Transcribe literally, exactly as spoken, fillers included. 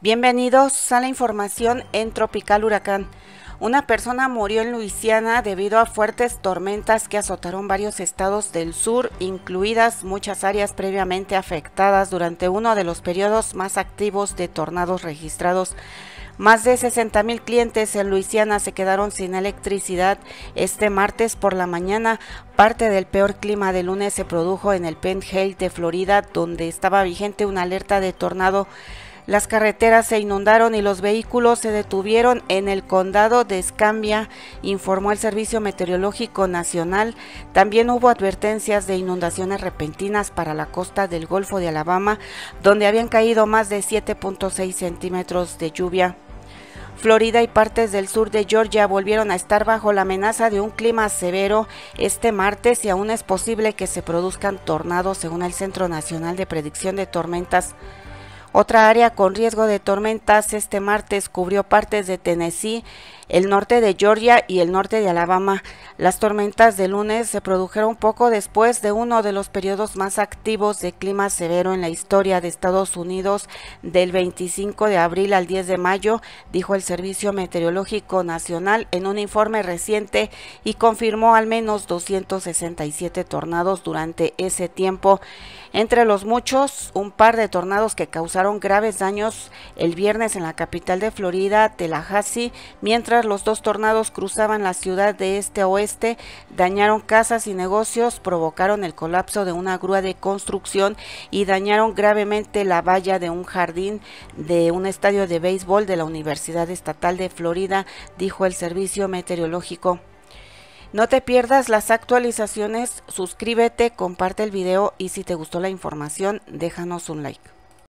Bienvenidos a la información en Tropical Huracán. Una persona murió en Luisiana debido a fuertes tormentas que azotaron varios estados del sur, incluidas muchas áreas previamente afectadas durante uno de los periodos más activos de tornados registrados. Más de sesenta mil clientes en Luisiana se quedaron sin electricidad este martes por la mañana. Parte del peor clima del lunes se produjo en el Panhandle de Florida, donde estaba vigente una alerta de tornado. Las carreteras se inundaron y los vehículos se detuvieron en el condado de Escambia, informó el Servicio Meteorológico Nacional. También hubo advertencias de inundaciones repentinas para la costa del Golfo de Alabama, donde habían caído más de siete punto seis centímetros de lluvia. Florida y partes del sur de Georgia volvieron a estar bajo la amenaza de un clima severo este martes y aún es posible que se produzcan tornados, según el Centro Nacional de Predicción de Tormentas. Otra área con riesgo de tormentas este martes cubrió partes de Tennessee, el norte de Georgia y el norte de Alabama. Las tormentas de lunes se produjeron poco después de uno de los periodos más activos de clima severo en la historia de Estados Unidos, del veinticinco de abril al diez de mayo, dijo el Servicio Meteorológico Nacional en un informe reciente, y confirmó al menos doscientos sesenta y siete tornados durante ese tiempo. Entre los muchos, un par de tornados que causaron graves daños el viernes en la capital de Florida, Tallahassee, mientras los dos tornados cruzaban la ciudad de este a oeste, dañaron casas y negocios, provocaron el colapso de una grúa de construcción y dañaron gravemente la valla de un jardín de un estadio de béisbol de la Universidad Estatal de Florida, dijo el Servicio Meteorológico. No te pierdas las actualizaciones, suscríbete, comparte el video y si te gustó la información, déjanos un like.